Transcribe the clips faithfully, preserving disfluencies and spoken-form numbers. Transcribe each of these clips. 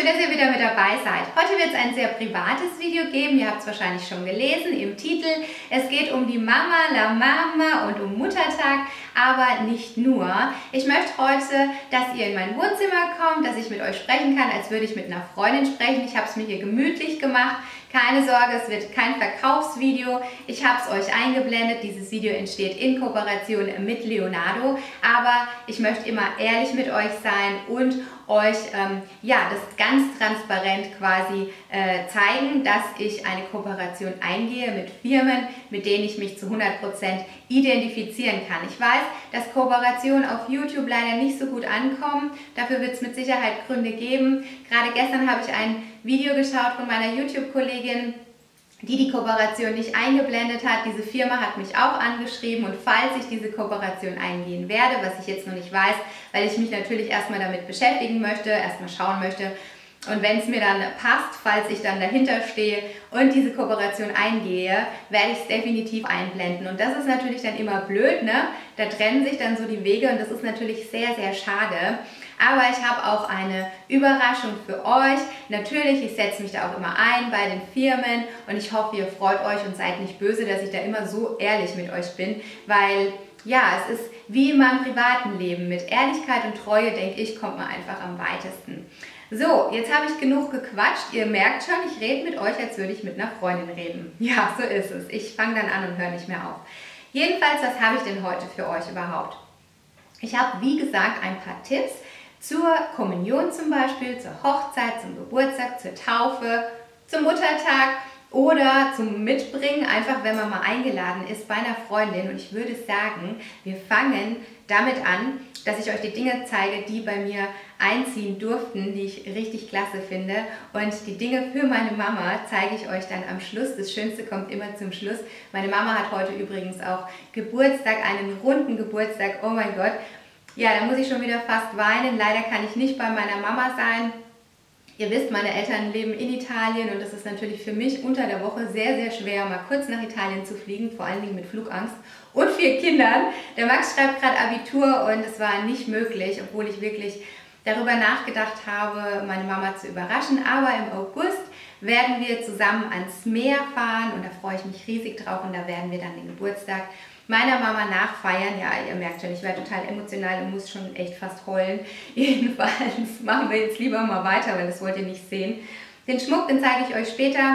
Schön, dass ihr wieder mit dabei seid. Heute wird es ein sehr privates Video geben. Ihr habt es wahrscheinlich schon gelesen im Titel. Es geht um die Mama, La Mama und um Muttertag, aber nicht nur. Ich möchte heute, dass ihr in mein Wohnzimmer kommt, dass ich mit euch sprechen kann, als würde ich mit einer Freundin sprechen. Ich habe es mir hier gemütlich gemacht. Keine Sorge, es wird kein Verkaufsvideo. Ich habe es euch eingeblendet. Dieses Video entsteht in Kooperation mit Leonardo. Aber ich möchte immer ehrlich mit euch sein und euch ähm, ja, das ganz transparent quasi äh, zeigen, dass ich eine Kooperation eingehe mit Firmen, mit denen ich mich zu hundert Prozent identifizieren kann. Ich weiß, dass Kooperationen auf YouTube leider nicht so gut ankommen. Dafür wird es mit Sicherheit Gründe geben. Gerade gestern habe ich ein Video geschaut von meiner YouTube-Kollegin, die die Kooperation nicht eingeblendet hat. Diese Firma hat mich auch angeschrieben und falls ich diese Kooperation eingehen werde, was ich jetzt noch nicht weiß, weil ich mich natürlich erstmal damit beschäftigen möchte, erstmal schauen möchte und wenn es mir dann passt, falls ich dann dahinter stehe und diese Kooperation eingehe, werde ich es definitiv einblenden. Und das ist natürlich dann immer blöd, ne? Da trennen sich dann so die Wege und das ist natürlich sehr, sehr schade. Aber ich habe auch eine Überraschung für euch. Natürlich, ich setze mich da auch immer ein bei den Firmen und ich hoffe, ihr freut euch und seid nicht böse, dass ich da immer so ehrlich mit euch bin, weil ja, es ist wie in meinem privaten Leben. Mit Ehrlichkeit und Treue, denke ich, kommt man einfach am weitesten. So, jetzt habe ich genug gequatscht. Ihr merkt schon, ich rede mit euch, als würde ich mit einer Freundin reden. Ja, so ist es. Ich fange dann an und höre nicht mehr auf. Jedenfalls, was habe ich denn heute für euch überhaupt? Ich habe, wie gesagt, ein paar Tipps zur Kommunion zum Beispiel, zur Hochzeit, zum Geburtstag, zur Taufe, zum Muttertag oder zum Mitbringen, einfach wenn man mal eingeladen ist bei einer Freundin. Und ich würde sagen, wir fangen damit an, dass ich euch die Dinge zeige, die bei mir einziehen durften, die ich richtig klasse finde. Und die Dinge für meine Mama zeige ich euch dann am Schluss. Das Schönste kommt immer zum Schluss. Meine Mama hat heute übrigens auch Geburtstag, einen runden Geburtstag. Oh mein Gott. Ja, da muss ich schon wieder fast weinen. Leider kann ich nicht bei meiner Mama sein. Ihr wisst, meine Eltern leben in Italien und es ist natürlich für mich unter der Woche sehr, sehr schwer, mal kurz nach Italien zu fliegen, vor allen Dingen mit Flugangst und vier Kindern. Der Max schreibt gerade Abitur und es war nicht möglich, obwohl ich wirklich darüber nachgedacht habe, meine Mama zu überraschen. Aber im August werden wir zusammen ans Meer fahren und da freue ich mich riesig drauf und da werden wir dann den Geburtstag meiner Mama nachfeiern. Ja, ihr merkt schon, ich werde total emotional und muss schon echt fast heulen. Jedenfalls machen wir jetzt lieber mal weiter, weil das wollt ihr nicht sehen. Den Schmuck, den zeige ich euch später.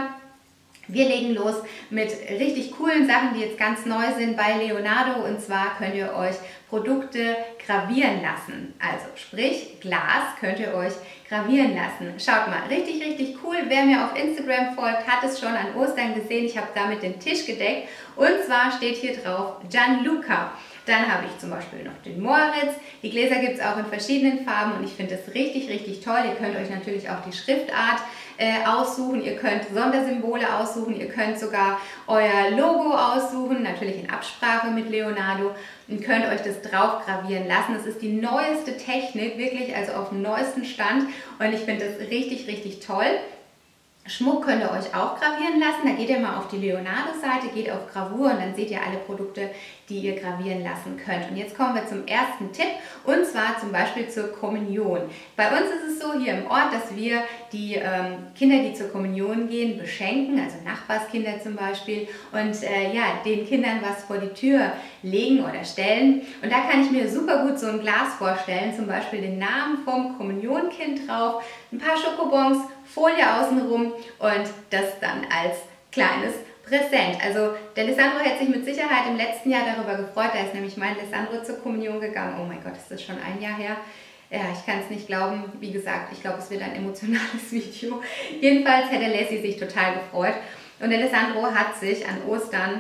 Wir legen los mit richtig coolen Sachen, die jetzt ganz neu sind bei Leonardo. Und zwar könnt ihr euch Produkte gravieren lassen. Also sprich, Glas könnt ihr euch gravieren lassen. Schaut mal, richtig, richtig cool. Wer mir auf Instagram folgt, hat es schon an Ostern gesehen. Ich habe damit den Tisch gedeckt. Und zwar steht hier drauf Gianluca. Dann habe ich zum Beispiel noch den Moritz. Die Gläser gibt es auch in verschiedenen Farben und ich finde das richtig, richtig toll. Ihr könnt euch natürlich auch die Schriftart äh, aussuchen. Ihr könnt Sondersymbole aussuchen. Ihr könnt sogar euer Logo aussuchen, natürlich in Absprache mit Leonardo. Und könnt euch das drauf gravieren lassen. Das ist die neueste Technik, wirklich also auf dem neuesten Stand. Und ich finde das richtig, richtig toll. Schmuck könnt ihr euch auch gravieren lassen. Da geht ihr mal auf die Leonardo-Seite, geht auf Gravur und dann seht ihr alle Produkte, die ihr gravieren lassen könnt. Und jetzt kommen wir zum ersten Tipp und zwar zum Beispiel zur Kommunion. Bei uns ist es so hier im Ort, dass wir die ähm, Kinder, die zur Kommunion gehen, beschenken, also Nachbarskinder zum Beispiel und äh, ja, den Kindern was vor die Tür legen oder stellen. Und da kann ich mir super gut so ein Glas vorstellen, zum Beispiel den Namen vom Kommunionkind drauf, ein paar Schokobons, Folie außenrum und das dann als kleines Präsent. Also der Alessandro hätte sich mit Sicherheit im letzten Jahr darüber gefreut, da ist nämlich mein Alessandro zur Kommunion gegangen. Oh mein Gott, ist das schon ein Jahr her? Ja, ich kann es nicht glauben. Wie gesagt, ich glaube, es wird ein emotionales Video. Jedenfalls hätte Lassie sich total gefreut und Alessandro hat sich an Ostern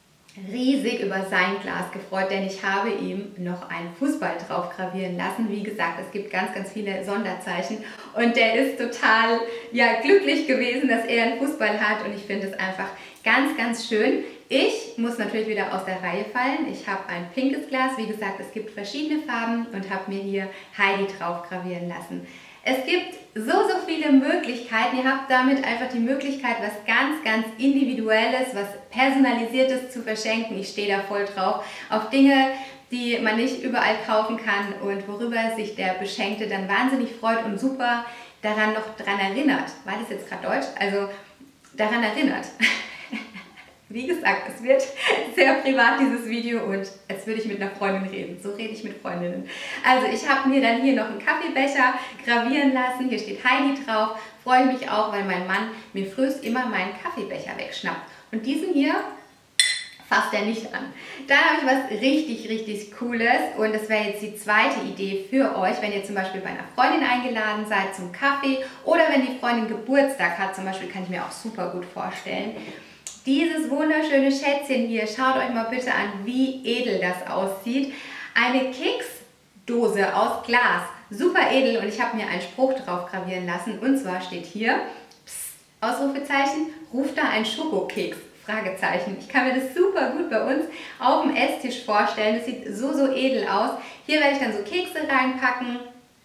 riesig über sein Glas gefreut, denn ich habe ihm noch einen Fußball drauf gravieren lassen. Wie gesagt, es gibt ganz, ganz viele Sonderzeichen und der ist total ja, glücklich gewesen, dass er einen Fußball hat und ich finde es einfach ganz, ganz schön. Ich muss natürlich wieder aus der Reihe fallen. Ich habe ein pinkes Glas, wie gesagt, es gibt verschiedene Farben und habe mir hier Heidi drauf gravieren lassen. Es gibt so, so viele Möglichkeiten. Ihr habt damit einfach die Möglichkeit, was ganz, ganz Individuelles, was Personalisiertes zu verschenken. Ich stehe da voll drauf. Auf Dinge, die man nicht überall kaufen kann und worüber sich der Beschenkte dann wahnsinnig freut und super daran noch dran erinnert, war das jetzt gerade Deutsch? Also daran erinnert. Wie gesagt, es wird sehr privat, dieses Video, und als würde ich mit einer Freundin reden. So rede ich mit Freundinnen. Also ich habe mir dann hier noch einen Kaffeebecher gravieren lassen. Hier steht Heidi drauf. Freue mich auch, weil mein Mann mir frühest immer meinen Kaffeebecher wegschnappt. Und diesen hier fasst er nicht an. Dann habe ich was richtig, richtig Cooles, und das wäre jetzt die zweite Idee für euch, wenn ihr zum Beispiel bei einer Freundin eingeladen seid zum Kaffee oder wenn die Freundin Geburtstag hat, zum Beispiel, kann ich mir auch super gut vorstellen. Dieses wunderschöne Schätzchen hier, schaut euch mal bitte an, wie edel das aussieht. Eine Keksdose aus Glas, super edel, und ich habe mir einen Spruch drauf gravieren lassen, und zwar steht hier, Psst, Ausrufezeichen, ruft da ein Schokokeks? Fragezeichen. Ich kann mir das super gut bei uns auf dem Esstisch vorstellen. Das sieht so, so edel aus. Hier werde ich dann so Kekse reinpacken,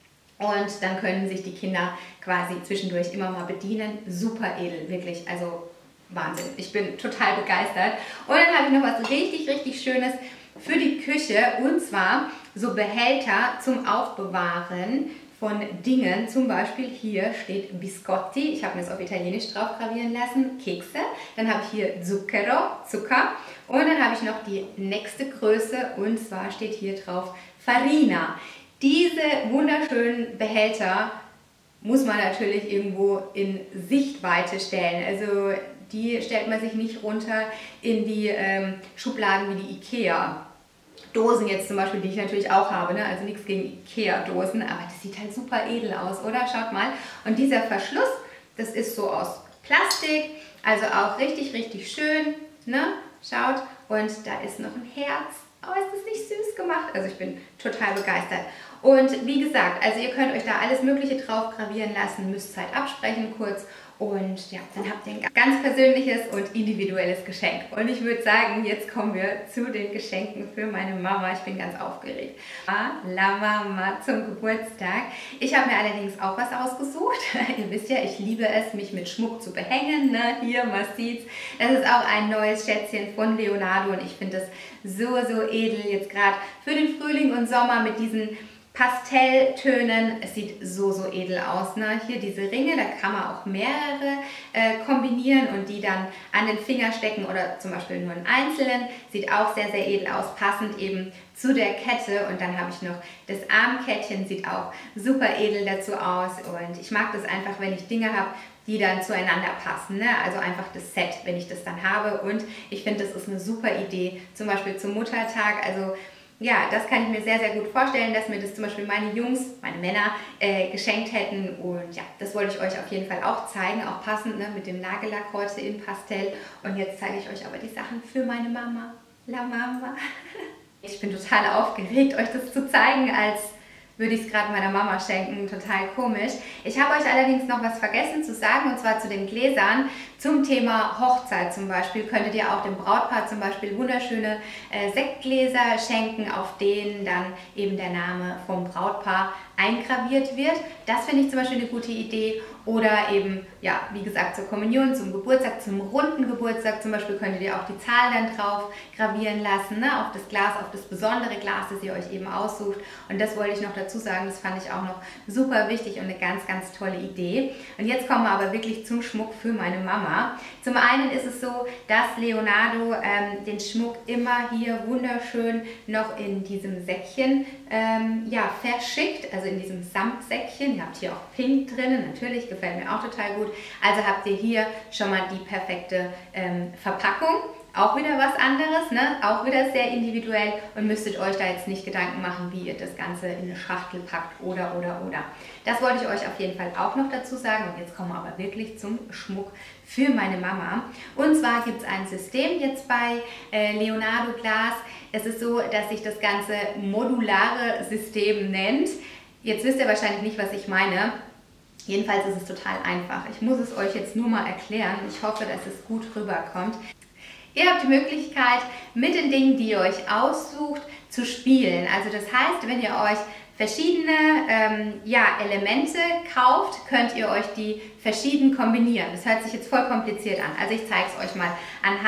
und dann können sich die Kinder quasi zwischendurch immer mal bedienen. Super edel, wirklich. Also Wahnsinn. Ich bin total begeistert. Und dann habe ich noch was richtig, richtig Schönes für die Küche, und zwar so Behälter zum Aufbewahren von Dingen. Zum Beispiel hier steht Biscotti, ich habe mir das auf Italienisch drauf gravieren lassen, Kekse. Dann habe ich hier Zucchero, Zucker, und dann habe ich noch die nächste Größe, und zwar steht hier drauf Farina. Diese wunderschönen Behälter muss man natürlich irgendwo in Sichtweite stellen. Also die stellt man sich nicht runter in die ähm, Schubladen wie die Ikea. Dosen jetzt zum Beispiel, die ich natürlich auch habe, ne? Also nichts gegen Ikea-Dosen, aber das sieht halt super edel aus, oder? Schaut mal. Und dieser Verschluss, das ist so aus Plastik, also auch richtig, richtig schön, ne? Schaut, und da ist noch ein Herz. Oh, ist das nicht süß gemacht? Also ich bin total begeistert. Und wie gesagt, also ihr könnt euch da alles Mögliche drauf gravieren lassen, müsst Zeit absprechen kurz. Und ja, dann habt ihr ein ganz persönliches und individuelles Geschenk. Und ich würde sagen, jetzt kommen wir zu den Geschenken für meine Mama. Ich bin ganz aufgeregt. La Mama zum Geburtstag. Ich habe mir allerdings auch was ausgesucht. Ihr wisst ja, ich liebe es, mich mit Schmuck zu behängen. Ne? Hier, man sieht's. Das ist auch ein neues Schätzchen von Leonardo, und ich finde das so, so edel. Jetzt gerade für den Frühling und Sommer mit diesen Pastelltönen. Es sieht so, so edel aus. Ne? Hier diese Ringe, da kann man auch mehrere äh, kombinieren und die dann an den Finger stecken oder zum Beispiel nur einen einzelnen. Sieht auch sehr, sehr edel aus, passend eben zu der Kette. Und dann habe ich noch das Armkettchen, sieht auch super edel dazu aus. Und ich mag das einfach, wenn ich Dinge habe, die dann zueinander passen. Ne? Also einfach das Set, wenn ich das dann habe. Und ich finde, das ist eine super Idee, zum Beispiel zum Muttertag. Also ja, das kann ich mir sehr, sehr gut vorstellen, dass mir das zum Beispiel meine Jungs, meine Männer äh, geschenkt hätten. Und ja, das wollte ich euch auf jeden Fall auch zeigen, auch passend, ne, mit dem Nagellack heute in Pastell. Und jetzt zeige ich euch aber die Sachen für meine Mama, La Mama. Ich bin total aufgeregt, euch das zu zeigen, als würde ich es gerade meiner Mama schenken. Total komisch. Ich habe euch allerdings noch was vergessen zu sagen, und zwar zu den Gläsern. Zum Thema Hochzeit zum Beispiel könntet ihr auch dem Brautpaar zum Beispiel wunderschöne äh, Sektgläser schenken, auf denen dann eben der Name vom Brautpaar eingraviert wird. Das finde ich zum Beispiel eine gute Idee. Oder eben, ja, wie gesagt, zur Kommunion, zum Geburtstag, zum runden Geburtstag zum Beispiel könntet ihr auch die Zahl dann drauf gravieren lassen, ne? Auf das Glas, auf das besondere Glas, das ihr euch eben aussucht. Und das wollte ich noch dazu sagen, das fand ich auch noch super wichtig und eine ganz, ganz tolle Idee. Und jetzt kommen wir aber wirklich zum Schmuck für meine Mama. Zum einen ist es so, dass Leonardo ähm, den Schmuck immer hier wunderschön noch in diesem Säckchen ähm, ja, verschickt, also in diesem Samtsäckchen. Ihr habt hier auch Pink drinnen, natürlich, gefällt mir auch total gut. Also habt ihr hier schon mal die perfekte ähm, Verpackung. Auch wieder was anderes, ne? Auch wieder sehr individuell, und müsstet euch da jetzt nicht Gedanken machen, wie ihr das Ganze in eine Schachtel packt oder, oder, oder. Das wollte ich euch auf jeden Fall auch noch dazu sagen, und jetzt kommen wir aber wirklich zum Schmuck für meine Mama. Und zwar gibt es ein System jetzt bei äh, Leonardo Glas. Es ist so, dass sich das Ganze modulare System nennt. Jetzt wisst ihr wahrscheinlich nicht, was ich meine. Jedenfalls ist es total einfach. Ich muss es euch jetzt nur mal erklären. Ich hoffe, dass es gut rüberkommt. Ihr habt die Möglichkeit, mit den Dingen, die ihr euch aussucht, zu spielen. Also das heißt, wenn ihr euch verschiedene ähm, ja, Elemente kauft, könnt ihr euch die verschieden kombinieren. Das hört sich jetzt voll kompliziert an. Also ich zeige es euch mal anhand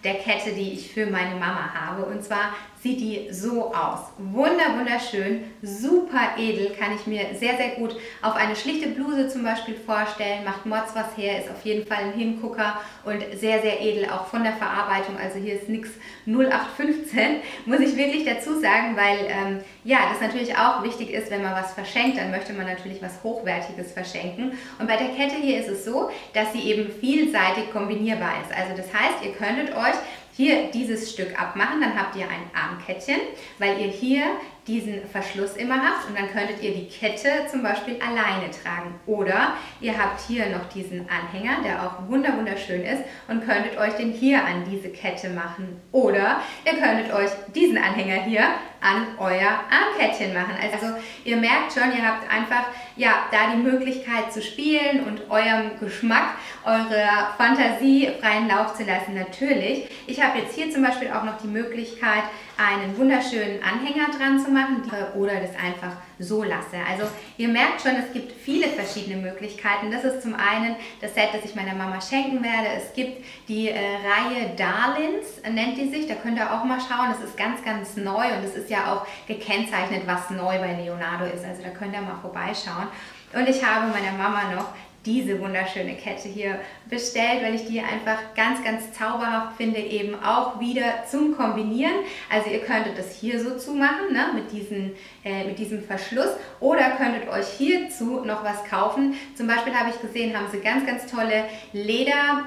der Kette, die ich für meine Mama habe. Und zwar sieht die so aus. Wunder, wunderschön, super edel, kann ich mir sehr, sehr gut auf eine schlichte Bluse zum Beispiel vorstellen. Macht Mods was her, ist auf jeden Fall ein Hingucker und sehr, sehr edel, auch von der Verarbeitung. Also hier ist nichts null acht fünfzehn, muss ich wirklich dazu sagen, weil ähm, ja, das natürlich auch wichtig ist, wenn man was verschenkt, dann möchte man natürlich was Hochwertiges verschenken. Und bei der Kette hier ist es so, dass sie eben vielseitig kombinierbar ist. Also das heißt, ihr könntet euch hier dieses Stück abmachen, dann habt ihr ein Armkettchen, weil ihr hier diesen Verschluss immer habt und dann könntet ihr die Kette zum Beispiel alleine tragen. Oder ihr habt hier noch diesen Anhänger, der auch wunder wunderschön ist und könntet euch den hier an diese Kette machen. Oder ihr könntet euch diesen Anhänger hier an euer Armkettchen machen. Also ihr merkt schon, ihr habt einfach ja, da die Möglichkeit zu spielen und eurem Geschmack, eurer Fantasie freien Lauf zu lassen. Natürlich, ich habe jetzt hier zum Beispiel auch noch die Möglichkeit, einen wunderschönen Anhänger dran zu machen oder das einfach so lasse. Also ihr merkt schon, es gibt viele verschiedene Möglichkeiten. Das ist zum einen das Set, das ich meiner Mama schenken werde. Es gibt die äh, Reihe Darlings, nennt die sich. Da könnt ihr auch mal schauen. Das ist ganz, ganz neu und es ist ja auch gekennzeichnet, was neu bei Leonardo ist. Also da könnt ihr mal vorbeischauen. Und ich habe meiner Mama noch diese wunderschöne Kette hier bestellt, weil ich die einfach ganz, ganz zauberhaft finde, eben auch wieder zum Kombinieren. Also ihr könntet das hier so zumachen, ne, mit, diesen, äh, mit diesem Verschluss, oder könntet euch hierzu noch was kaufen. Zum Beispiel habe ich gesehen, haben sie ganz, ganz tolle Lederbänder.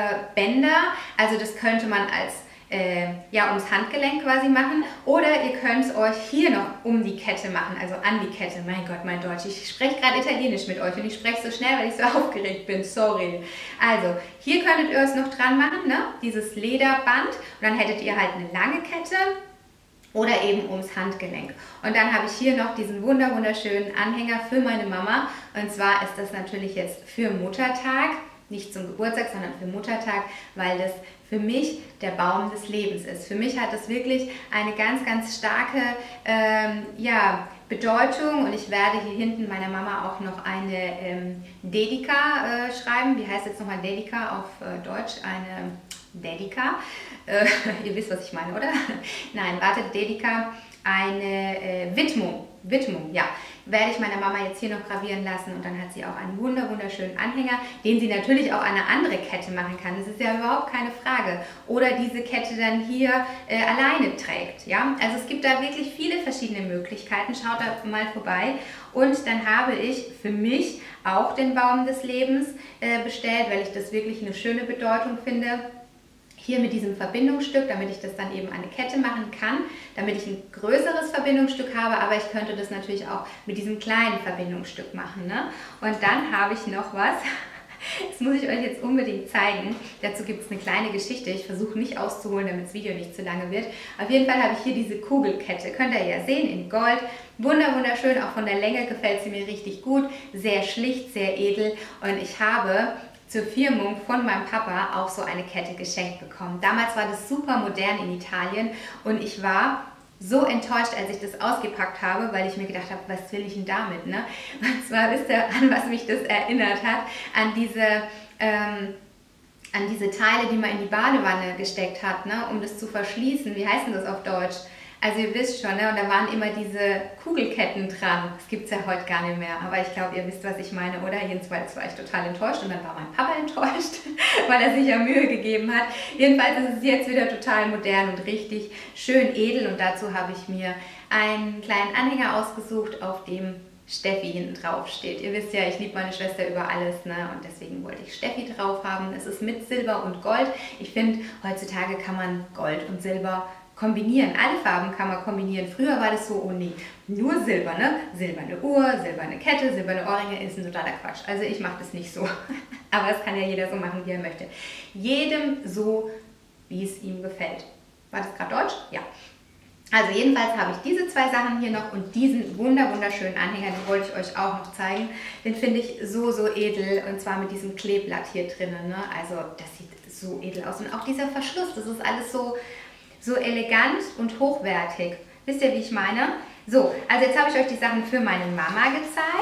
Äh, also das könnte man als Äh, ja, ums Handgelenk quasi machen, oder ihr könnt es euch hier noch um die Kette machen, also an die Kette. Mein Gott, mein Deutsch, ich spreche gerade Italienisch mit euch und ich spreche so schnell, weil ich so aufgeregt bin, sorry. Also, hier könntet ihr es noch dran machen, ne? Dieses Lederband, und dann hättet ihr halt eine lange Kette oder eben ums Handgelenk. Und dann habe ich hier noch diesen wunder wunderschönen Anhänger für meine Mama, und zwar ist das natürlich jetzt für Muttertag, nicht zum Geburtstag, sondern für Muttertag, weil das für mich der Baum des Lebens ist. Für mich hat das wirklich eine ganz, ganz starke ähm, ja, Bedeutung, und ich werde hier hinten meiner Mama auch noch eine ähm, Dedika äh, schreiben. Wie heißt jetzt nochmal Dedika auf äh, Deutsch? Eine Dedika. Äh, ihr wisst, was ich meine, oder? Nein, wartet, Dedika. Eine äh, Widmung. Widmung, ja. Werde ich meiner Mama jetzt hier noch gravieren lassen, und dann hat sie auch einen wunder wunderschönen Anhänger, den sie natürlich auch an eine andere Kette machen kann. Das ist ja überhaupt keine Frage. Oder diese Kette dann hier äh, alleine trägt. Ja? Also es gibt da wirklich viele verschiedene Möglichkeiten. Schaut da mal vorbei. Und dann habe ich für mich auch den Baum des Lebens äh, bestellt, weil ich das wirklich eine schöne Bedeutung finde. Hier mit diesem Verbindungsstück, damit ich das dann eben an eine Kette machen kann, damit ich ein größeres Verbindungsstück habe, aber ich könnte das natürlich auch mit diesem kleinen Verbindungsstück machen. Ne? Und dann habe ich noch was, das muss ich euch jetzt unbedingt zeigen. Dazu gibt es eine kleine Geschichte, ich versuche nicht auszuholen, damit das Video nicht zu lange wird. Auf jeden Fall habe ich hier diese Kugelkette, könnt ihr ja sehen, in Gold. Wunder, wunderschön, auch von der Länge gefällt sie mir richtig gut, sehr schlicht, sehr edel, und ich habe zur Firmung von meinem Papa auch so eine Kette geschenkt bekommen. Damals war das super modern in Italien, und ich war so enttäuscht, als ich das ausgepackt habe, weil ich mir gedacht habe, was will ich denn damit? Ne? Und zwar wisst ihr, an was mich das erinnert hat, an diese, ähm, an diese Teile, die man in die Badewanne gesteckt hat, ne? Um das zu verschließen. Wie heißt denn das auf Deutsch? Also ihr wisst schon, ne? Und da waren immer diese Kugelketten dran. Das gibt es ja heute gar nicht mehr, aber ich glaube, ihr wisst, was ich meine, oder? Jedenfalls war ich total enttäuscht, und dann war mein Papa enttäuscht, weil er sich ja Mühe gegeben hat. Jedenfalls ist es jetzt wieder total modern und richtig schön edel, und dazu habe ich mir einen kleinen Anhänger ausgesucht, auf dem Steffi hinten drauf steht. Ihr wisst ja, ich liebe meine Schwester über alles, ne? Und deswegen wollte ich Steffi drauf haben. Es ist mit Silber und Gold. Ich finde, heutzutage kann man Gold und Silber kombinieren. Alle Farben kann man kombinieren. Früher war das so, oh nee, nur Silber, ne? Silberne Uhr, silberne Kette, silberne Ohrringe ist ein totaler Quatsch. Also ich mache das nicht so. Aber es kann ja jeder so machen, wie er möchte. Jedem so, wie es ihm gefällt. War das gerade Deutsch? Ja. Also jedenfalls habe ich diese zwei Sachen hier noch und diesen wunder wunderschönen Anhänger, den wollte ich euch auch noch zeigen. Den finde ich so, so edel, und zwar mit diesem Kleeblatt hier drinnen, ne? Also das sieht so edel aus. Und auch dieser Verschluss, das ist alles so So elegant und hochwertig. Wisst ihr, wie ich meine? So, also jetzt habe ich euch die Sachen für meine Mama gezeigt.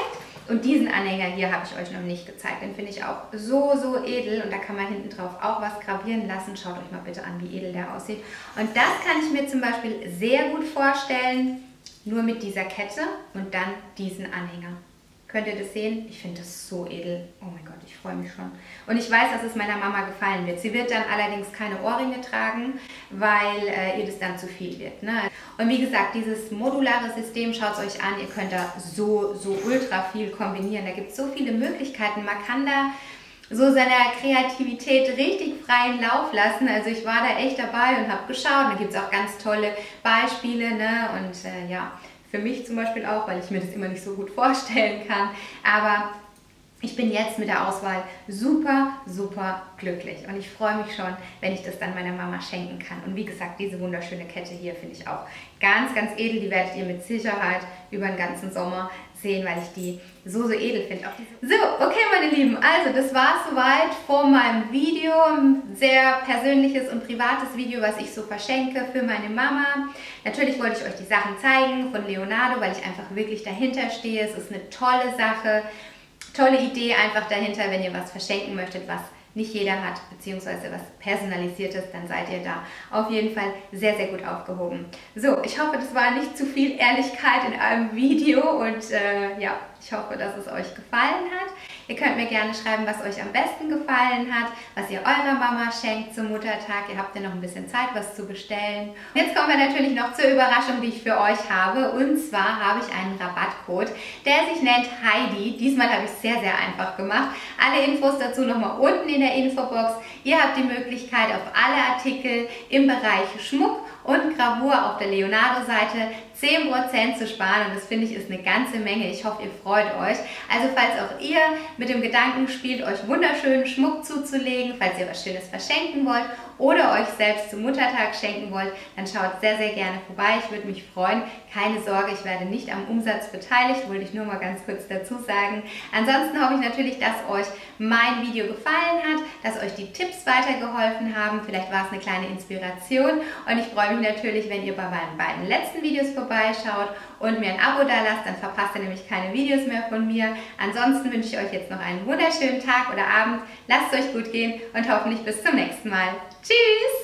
Und diesen Anhänger hier habe ich euch noch nicht gezeigt. Den finde ich auch so, so edel. Und da kann man hinten drauf auch was gravieren lassen. Schaut euch mal bitte an, wie edel der aussieht. Und das kann ich mir zum Beispiel sehr gut vorstellen, nur mit dieser Kette und dann diesen Anhänger. Könnt ihr das sehen? Ich finde das so edel. Oh mein Gott, ich freue mich schon. Und ich weiß, dass es meiner Mama gefallen wird. Sie wird dann allerdings keine Ohrringe tragen, weil äh, ihr das dann zu viel wird. Ne? Und wie gesagt, dieses modulare System, schaut es euch an. Ihr könnt da so, so ultra viel kombinieren. Da gibt es so viele Möglichkeiten. Man kann da so seiner Kreativität richtig freien Lauf lassen. Also ich war da echt dabei und habe geschaut. Da gibt es auch ganz tolle Beispiele. Ne? Und äh, ja... Für mich zum Beispiel auch, weil ich mir das immer nicht so gut vorstellen kann. Aber ich bin jetzt mit der Auswahl super, super glücklich. Und ich freue mich schon, wenn ich das dann meiner Mama schenken kann. Und wie gesagt, diese wunderschöne Kette hier finde ich auch ganz, ganz edel. Die werdet ihr mit Sicherheit über den ganzen Sommer sehen, weil ich die so, so edel finde. So, okay meine Lieben, also das war es soweit von meinem Video. Ein sehr persönliches und privates Video, was ich so verschenke für meine Mama. Natürlich wollte ich euch die Sachen zeigen von Leonardo, weil ich einfach wirklich dahinter stehe. Es ist eine tolle Sache, tolle Idee einfach dahinter, wenn ihr was verschenken möchtet, was nicht jeder hat, beziehungsweise was Personalisiertes, dann seid ihr da auf jeden Fall sehr, sehr gut aufgehoben. So, ich hoffe, das war nicht zu viel Ehrlichkeit in einem Video und äh, ja, ich hoffe, dass es euch gefallen hat. Ihr könnt mir gerne schreiben, was euch am besten gefallen hat, was ihr eurer Mama schenkt zum Muttertag. Ihr habt ja noch ein bisschen Zeit, was zu bestellen. Jetzt kommen wir natürlich noch zur Überraschung, die ich für euch habe. Und zwar habe ich einen Rabattcode, der sich nennt Heidi. Diesmal habe ich es sehr, sehr einfach gemacht. Alle Infos dazu nochmal unten in der Infobox. Ihr habt die Möglichkeit, auf alle Artikel im Bereich Schmuck und Gravur auf der Leonardo-Seite zehn Prozent zu sparen und das finde ich ist eine ganze Menge. Ich hoffe, ihr freut euch. Also falls auch ihr mit dem Gedanken spielt, euch wunderschönen Schmuck zuzulegen, falls ihr was Schönes verschenken wollt oder euch selbst zum Muttertag schenken wollt, dann schaut sehr, sehr gerne vorbei. Ich würde mich freuen. Keine Sorge, ich werde nicht am Umsatz beteiligt, wollte ich nur mal ganz kurz dazu sagen. Ansonsten hoffe ich natürlich, dass euch mein Video gefallen hat, dass euch die Tipps weitergeholfen haben. Vielleicht war es eine kleine Inspiration und ich freue mich natürlich, wenn ihr bei meinen beiden letzten Videos vorbeischaut und mir ein Abo da lasst, dann verpasst ihr nämlich keine Videos mehr von mir. Ansonsten wünsche ich euch jetzt noch einen wunderschönen Tag oder Abend. Lasst es euch gut gehen und hoffentlich bis zum nächsten Mal. Tschüss!